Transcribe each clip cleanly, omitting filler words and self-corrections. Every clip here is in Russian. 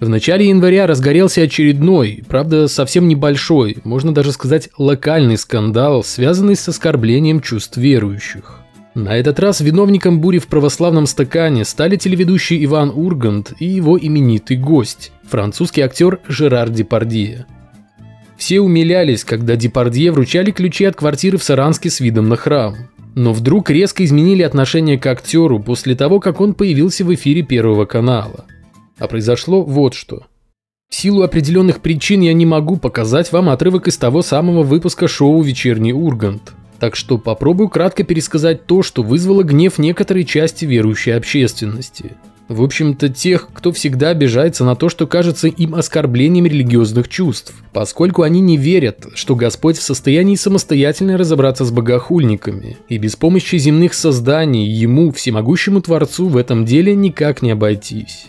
В начале января разгорелся очередной, правда совсем небольшой, можно даже сказать локальный скандал, связанный с оскорблением чувств верующих. На этот раз виновником бури в православном стакане стали телеведущий Иван Ургант и его именитый гость, французский актер Жерар Депардье. Все умилялись, когда Депардье вручали ключи от квартиры в Саранске с видом на храм. Но вдруг резко изменили отношение к актеру после того, как он появился в эфире Первого канала. А произошло вот что. В силу определенных причин я не могу показать вам отрывок из того самого выпуска шоу «Вечерний Ургант». Так что попробую кратко пересказать то, что вызвало гнев некоторой части верующей общественности. В общем-то, тех, кто всегда обижается на то, что кажется им оскорблением религиозных чувств, поскольку они не верят, что Господь в состоянии самостоятельно разобраться с богохульниками, и без помощи земных созданий Ему, всемогущему Творцу, в этом деле никак не обойтись.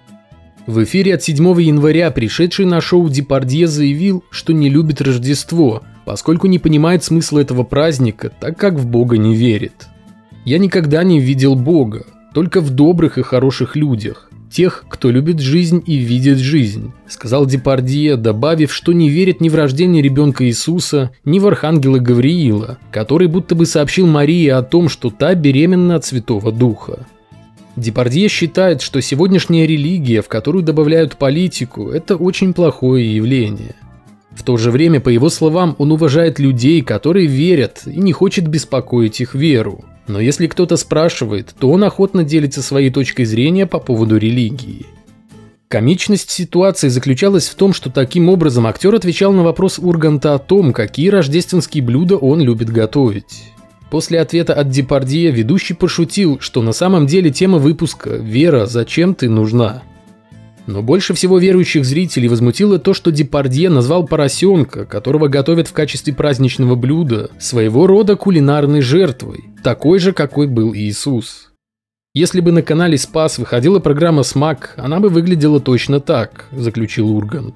В эфире от 7 января пришедший на шоу Депардье заявил, что не любит Рождество, поскольку не понимает смысла этого праздника, так как в Бога не верит. «Я никогда не видел Бога, только в добрых и хороших людях, тех, кто любит жизнь и видит жизнь», сказал Депардье, добавив, что не верит ни в рождение ребенка Иисуса, ни в архангела Гавриила, который будто бы сообщил Марии о том, что та беременна от Святого Духа. Депардье считает, что сегодняшняя религия, в которую добавляют политику, это очень плохое явление. В то же время, по его словам, он уважает людей, которые верят, и не хочет беспокоить их веру. Но если кто-то спрашивает, то он охотно делится своей точкой зрения по поводу религии. Комичность ситуации заключалась в том, что таким образом актер отвечал на вопрос Урганта о том, какие рождественские блюда он любит готовить. После ответа от Депардье ведущий пошутил, что на самом деле тема выпуска «Вера, зачем ты нужна?». Но больше всего верующих зрителей возмутило то, что Депардье назвал поросенка, которого готовят в качестве праздничного блюда, своего рода кулинарной жертвой, такой же, какой был Иисус. Если бы на канале «Спас» выходила программа «Смак», она бы выглядела точно так, заключил Ургант.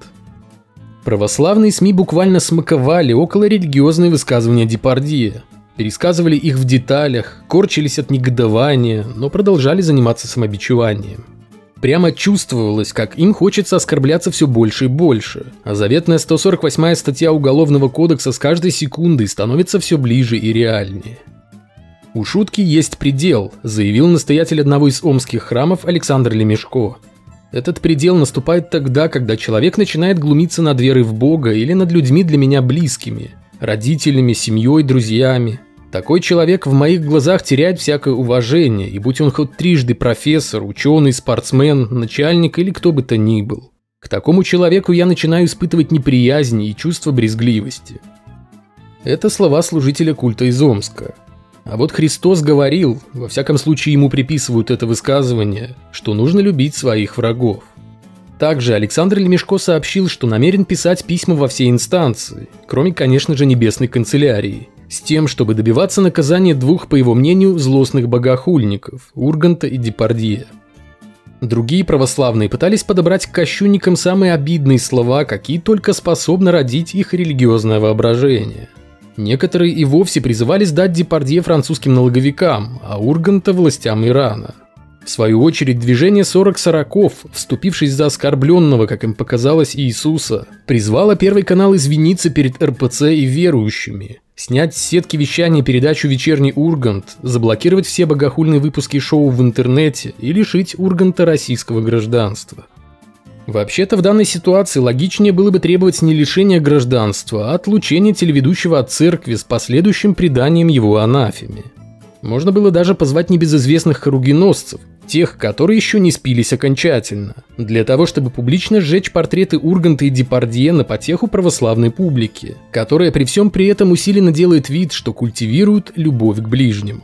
Православные СМИ буквально смаковали околорелигиозные высказывания Депардье, пересказывали их в деталях, корчились от негодования, но продолжали заниматься самобичеванием. Прямо чувствовалось, как им хочется оскорбляться все больше и больше, а заветная 148-я статья Уголовного кодекса с каждой секундой становится все ближе и реальнее. «У шутки есть предел», заявил настоятель одного из омских храмов Александр Лемешко. «Этот предел наступает тогда, когда человек начинает глумиться над верой в Бога или над людьми для меня близкими, родителями, семьей, друзьями. Такой человек в моих глазах теряет всякое уважение, и будь он хоть трижды профессор, ученый, спортсмен, начальник или кто бы то ни был. К такому человеку я начинаю испытывать неприязнь и чувство брезгливости». Это слова служителя культа из Омска. А вот Христос говорил, во всяком случае ему приписывают это высказывание, что нужно любить своих врагов. Также Александр Лемешко сообщил, что намерен писать письма во все инстанции, кроме, конечно же, Небесной канцелярии, с тем, чтобы добиваться наказания двух, по его мнению, злостных богохульников – Урганта и Депардье. Другие православные пытались подобрать к кощунникам самые обидные слова, какие только способны родить их религиозное воображение. Некоторые и вовсе призывали сдать Депардье французским налоговикам, а Урганта – властям Ирана. В свою очередь, движение 40 сороков, вступившись за оскорбленного, как им показалось, Иисуса, призвало Первый канал извиниться перед РПЦ и верующими, снять с сетки вещания передачу «Вечерний Ургант», заблокировать все богохульные выпуски шоу в интернете и лишить Урганта российского гражданства. Вообще-то в данной ситуации логичнее было бы требовать не лишения гражданства, а отлучения телеведущего от церкви с последующим преданием его анафеме. Можно было даже позвать небезызвестных хоругвеносцев, тех, которые еще не спились окончательно, для того, чтобы публично сжечь портреты Урганта и Депардье на потеху православной публики, которая при всем при этом усиленно делает вид, что культивирует любовь к ближнему.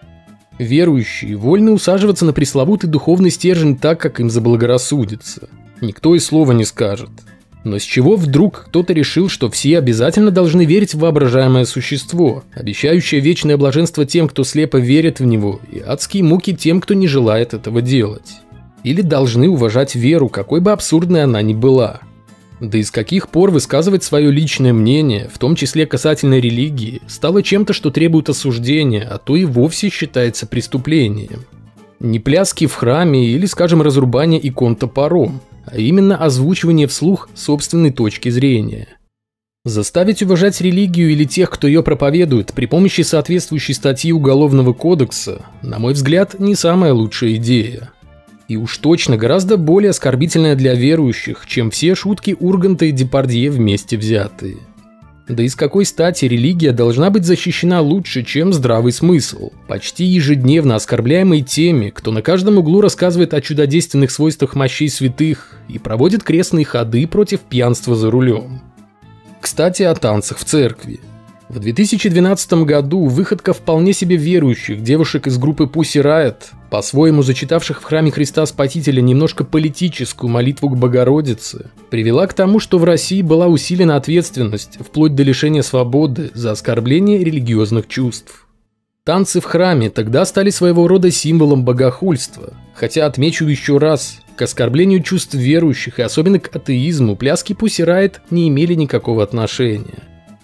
Верующие вольны усаживаться на пресловутый духовный стержень так, как им заблагорассудится. Никто и слова не скажет. Но с чего вдруг кто-то решил, что все обязательно должны верить в воображаемое существо, обещающее вечное блаженство тем, кто слепо верит в него, и адские муки тем, кто не желает этого делать? Или должны уважать веру, какой бы абсурдной она ни была? Да и с каких пор высказывать свое личное мнение, в том числе касательно религии, стало чем-то, что требует осуждения, а то и вовсе считается преступлением? Не пляски в храме или, скажем, разрубание икон топором, а а именно озвучивание вслух собственной точки зрения. Заставить уважать религию или тех, кто ее проповедует, при помощи соответствующей статьи Уголовного кодекса, на мой взгляд, не самая лучшая идея. И уж точно гораздо более оскорбительная для верующих, чем все шутки Урганта и Депардье вместе взятые. Да и с какой стати религия должна быть защищена лучше, чем здравый смысл, почти ежедневно оскорбляемый теми, кто на каждом углу рассказывает о чудодейственных свойствах мощей святых и проводит крестные ходы против пьянства за рулем. Кстати, о танцах в церкви. В 2012 году выходка вполне себе верующих девушек из группы Pussy Riot, по-своему зачитавших в храме Христа Спасителя немножко политическую молитву к Богородице, привела к тому, что в России была усилена ответственность, вплоть до лишения свободы, за оскорбление религиозных чувств. Танцы в храме тогда стали своего рода символом богохульства, хотя, отмечу еще раз, к оскорблению чувств верующих и особенно к атеизму пляски Pussy Riot не имели никакого отношения.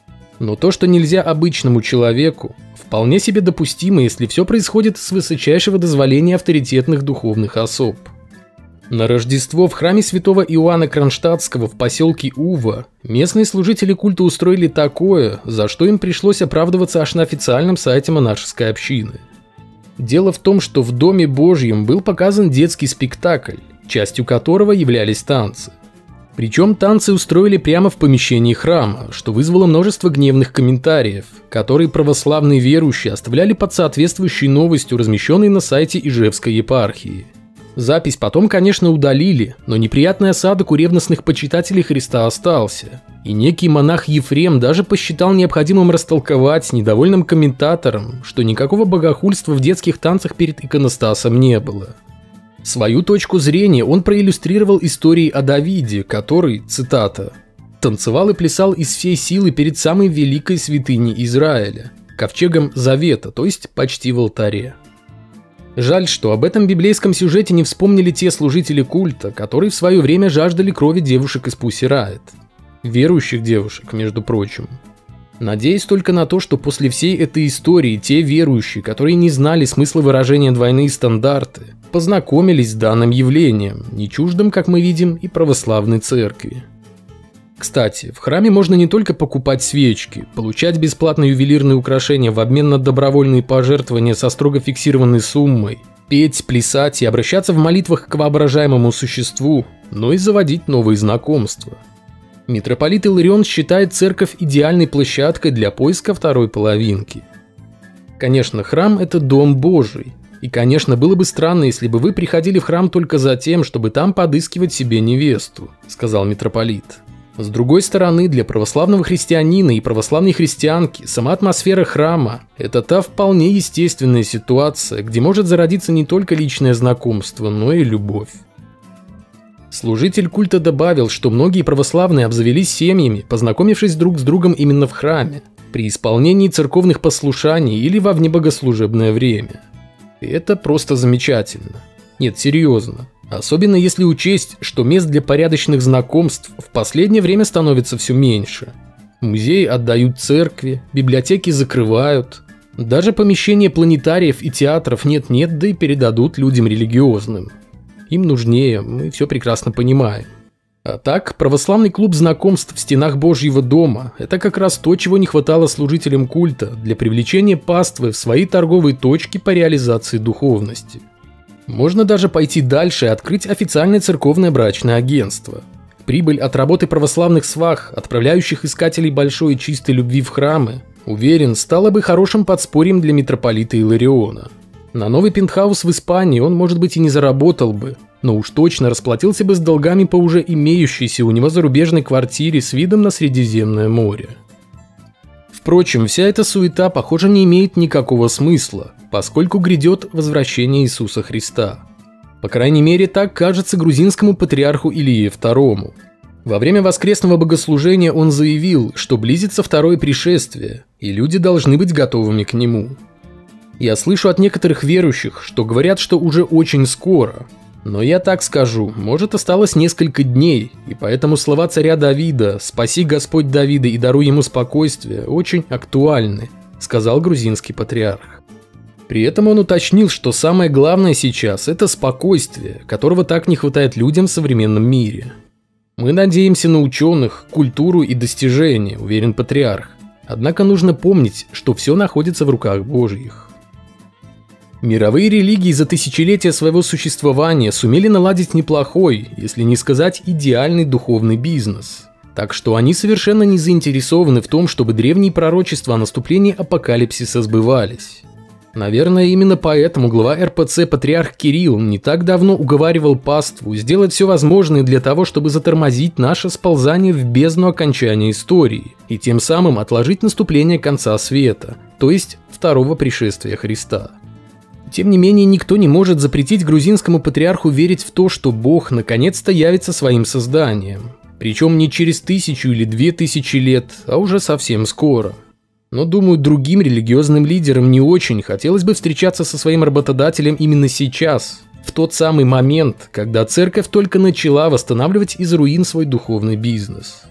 Но то, что нельзя обычному человеку, вполне себе допустимо, если все происходит с высочайшего дозволения авторитетных духовных особ. На Рождество в храме святого Иоанна Кронштадтского в поселке Ува местные служители культа устроили такое, за что им пришлось оправдываться аж на официальном сайте монашеской общины. Дело в том, что в Доме Божьем был показан детский спектакль, частью которого являлись танцы. Причем танцы устроили прямо в помещении храма, что вызвало множество гневных комментариев, которые православные верующие оставляли под соответствующей новостью, размещенной на сайте Ижевской епархии. Запись потом, конечно, удалили, но неприятный осадок у ревностных почитателей Христа остался. И некий монах Ефрем даже посчитал необходимым растолковать недовольным комментаторам, что никакого богохульства в детских танцах перед иконостасом не было. Свою точку зрения он проиллюстрировал историей о Давиде, который, цитата, «танцевал и плясал из всей силы перед самой великой святыней Израиля, ковчегом Завета, то есть почти в алтаре». Жаль, что об этом библейском сюжете не вспомнили те служители культа, которые в свое время жаждали крови девушек из Pussy Riot. Верующих девушек, между прочим. Надеюсь только на то, что после всей этой истории те верующие, которые не знали смысла выражения «двойные стандарты», познакомились с данным явлением, не чуждым, как мы видим, и православной церкви. Кстати, в храме можно не только покупать свечки, получать бесплатные ювелирные украшения в обмен на добровольные пожертвования со строго фиксированной суммой, петь, плясать и обращаться в молитвах к воображаемому существу, но и заводить новые знакомства. Митрополит Иларион считает церковь идеальной площадкой для поиска второй половинки. Конечно, храм – это дом Божий. И, конечно, было бы странно, если бы вы приходили в храм только за тем, чтобы там подыскивать себе невесту, сказал митрополит. С другой стороны, для православного христианина и православной христианки сама атмосфера храма – это та вполне естественная ситуация, где может зародиться не только личное знакомство, но и любовь. Служитель культа добавил, что многие православные обзавелись семьями, познакомившись друг с другом именно в храме, при исполнении церковных послушаний или во внебогослужебное время. И это просто замечательно. Нет, серьезно. Особенно если учесть, что мест для порядочных знакомств в последнее время становится все меньше. Музеи отдают церкви, библиотеки закрывают. Даже помещения планетариев и театров нет-нет, да и передадут людям религиозным. Им нужнее, мы все прекрасно понимаем. А так, православный клуб знакомств в стенах Божьего дома – это как раз то, чего не хватало служителям культа для привлечения паствы в свои торговые точки по реализации духовности. Можно даже пойти дальше и открыть официальное церковное брачное агентство. Прибыль от работы православных свах, отправляющих искателей большой и чистой любви в храмы, уверен, стала бы хорошим подспорьем для митрополита Илариона. На новый пентхаус в Испании он, может быть, и не заработал бы, но уж точно расплатился бы с долгами по уже имеющейся у него зарубежной квартире с видом на Средиземное море. Впрочем, вся эта суета, похоже, не имеет никакого смысла, поскольку грядет возвращение Иисуса Христа. По крайней мере, так кажется грузинскому патриарху Илие II. Во время воскресного богослужения он заявил, что близится второе пришествие, и люди должны быть готовыми к нему. Я слышу от некоторых верующих, что говорят, что уже очень скоро. Но я так скажу, может, осталось несколько дней, и поэтому слова царя Давида «Спаси Господь Давида и даруй ему спокойствие» очень актуальны, сказал грузинский патриарх. При этом он уточнил, что самое главное сейчас – это спокойствие, которого так не хватает людям в современном мире. «Мы надеемся на ученых, культуру и достижения», – уверен патриарх. Однако нужно помнить, что все находится в руках Божьих. Мировые религии за тысячелетия своего существования сумели наладить неплохой, если не сказать идеальный духовный бизнес. Так что они совершенно не заинтересованы в том, чтобы древние пророчества о наступлении апокалипсиса сбывались. Наверное, именно поэтому глава РПЦ патриарх Кирилл не так давно уговаривал паству сделать все возможное для того, чтобы затормозить наше сползание в бездну окончания истории и тем самым отложить наступление конца света, то есть второго пришествия Христа. Тем не менее, никто не может запретить грузинскому патриарху верить в то, что Бог наконец-то явится своим созданием. Причем не через 1000 или 2000 лет, а уже совсем скоро. Но, думаю, другим религиозным лидерам не очень хотелось бы встречаться со своим работодателем именно сейчас, в тот самый момент, когда церковь только начала восстанавливать из руин свой духовный бизнес.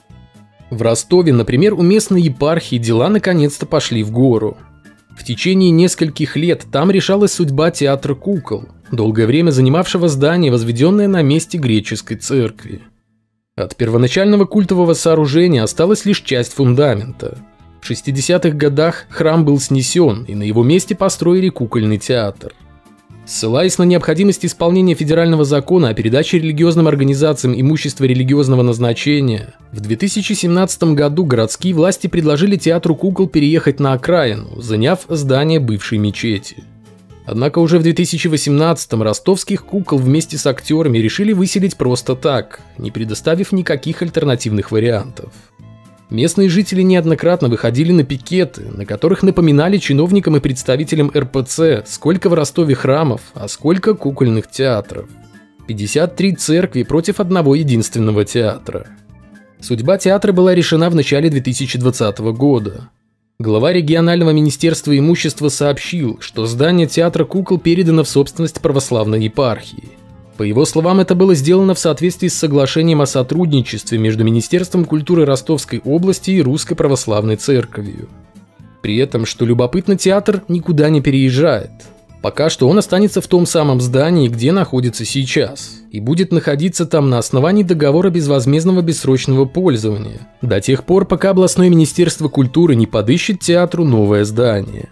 В Ростове, например, у местной епархии дела наконец-то пошли в гору. В течение нескольких лет там решалась судьба театра кукол, долгое время занимавшего здание, возведенное на месте греческой церкви. От первоначального культового сооружения осталась лишь часть фундамента. В 60-х годах храм был снесен, и на его месте построили кукольный театр. Ссылаясь на необходимость исполнения федерального закона о передаче религиозным организациям имущества религиозного назначения, в 2017 году городские власти предложили театру кукол переехать на окраину, заняв здание бывшей мечети. Однако уже в 2018-м ростовских кукол вместе с актерами решили выселить просто так, не предоставив никаких альтернативных вариантов. Местные жители неоднократно выходили на пикеты, на которых напоминали чиновникам и представителям РПЦ, сколько в Ростове храмов, а сколько кукольных театров. 53 церкви против одного единственного театра. Судьба театра была решена в начале 2020 года. Глава регионального министерства имущества сообщил, что здание театра кукол передано в собственность православной епархии. По его словам, это было сделано в соответствии с соглашением о сотрудничестве между Министерством культуры Ростовской области и Русской Православной Церковью. При этом, что любопытно, театр никуда не переезжает. Пока что он останется в том самом здании, где находится сейчас, и будет находиться там на основании договора безвозмездного бессрочного пользования, до тех пор, пока областное министерство культуры не подыщет театру новое здание.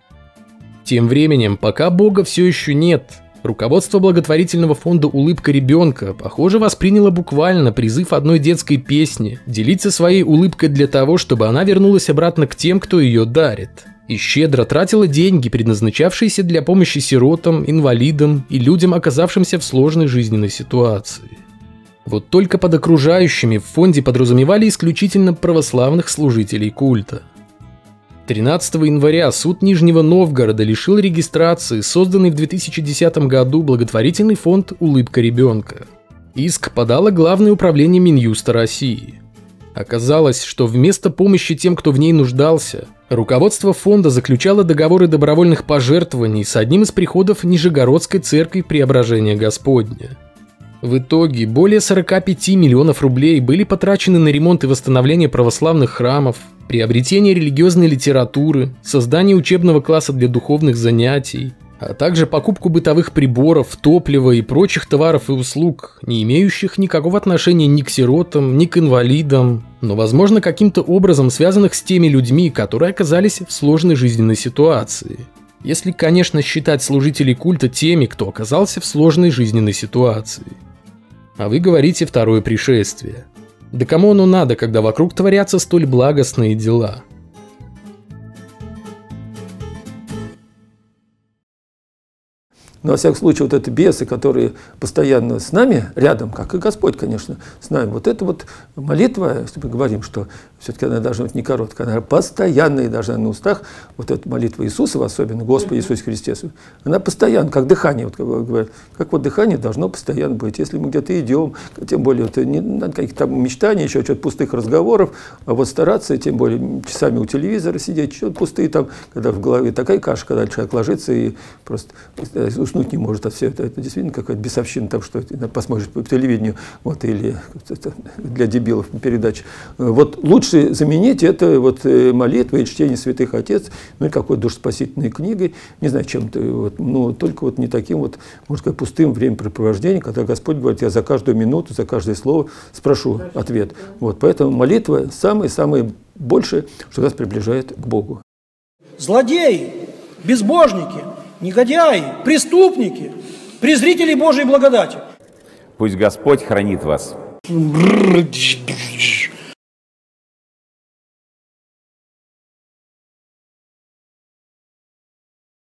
Тем временем, пока Бога все еще нет, руководство благотворительного фонда «Улыбка ребенка», похоже, восприняло буквально призыв одной детской песни делиться своей улыбкой для того, чтобы она вернулась обратно к тем, кто ее дарит, и щедро тратила деньги, предназначавшиеся для помощи сиротам, инвалидам и людям, оказавшимся в сложной жизненной ситуации. Вот только под окружающими в фонде подразумевали исключительно православных служителей культа. 13 января суд Нижнего Новгорода лишил регистрации созданный в 2010 году благотворительный фонд «Улыбка ребенка». Иск подало Главное управление Минюста России. Оказалось, что вместо помощи тем, кто в ней нуждался, руководство фонда заключало договоры добровольных пожертвований с одним из приходов Нижегородской церкви Преображения Господня. В итоге более 45 миллионов рублей были потрачены на ремонт и восстановление православных храмов, приобретение религиозной литературы, создание учебного класса для духовных занятий, а также покупку бытовых приборов, топлива и прочих товаров и услуг, не имеющих никакого отношения ни к сиротам, ни к инвалидам, но, возможно, каким-то образом связанных с теми людьми, которые оказались в сложной жизненной ситуации. Если, конечно, считать служителей культа теми, кто оказался в сложной жизненной ситуации. А вы говорите «второе пришествие». Да кому оно надо, когда вокруг творятся столь благостные дела? Но, во всяком случае, вот это бесы, которые постоянно с нами, рядом, как и Господь, конечно, с нами, вот эта вот молитва, если мы говорим, что все-таки она должна быть не короткая, она постоянная и должна на устах, вот эта молитва Иисуса, особенно Господи Иисусе Христе, она постоянно, как дыхание, вот, как говорят, как вот дыхание должно постоянно быть. Если мы где-то идем, тем более, вот, не надо каких-то там мечтаний, еще что-то пустых разговоров, а вот стараться, тем более, часами у телевизора сидеть, что-то пустые там, когда в голове такая каша, когда человек ложится и просто уснуть не может от всего этого. Это действительно какая-то бесовщина, там, что посмотришь по телевидению, вот, или для дебилов передач. Вот лучше заменить это вот молитвой и чтение святых отец, ну и какой-то душеспасительной книгой, не знаю, чем-то, вот, ну, только вот не таким вот, можно сказать, пустым времяпрепровождением, когда Господь говорит, я за каждую минуту, за каждое слово спрошу ответ. Вот, поэтому молитва самое большее, что нас приближает к Богу. Злодеи, безбожники, негодяи, преступники, презрители Божьей благодати. Пусть Господь хранит вас.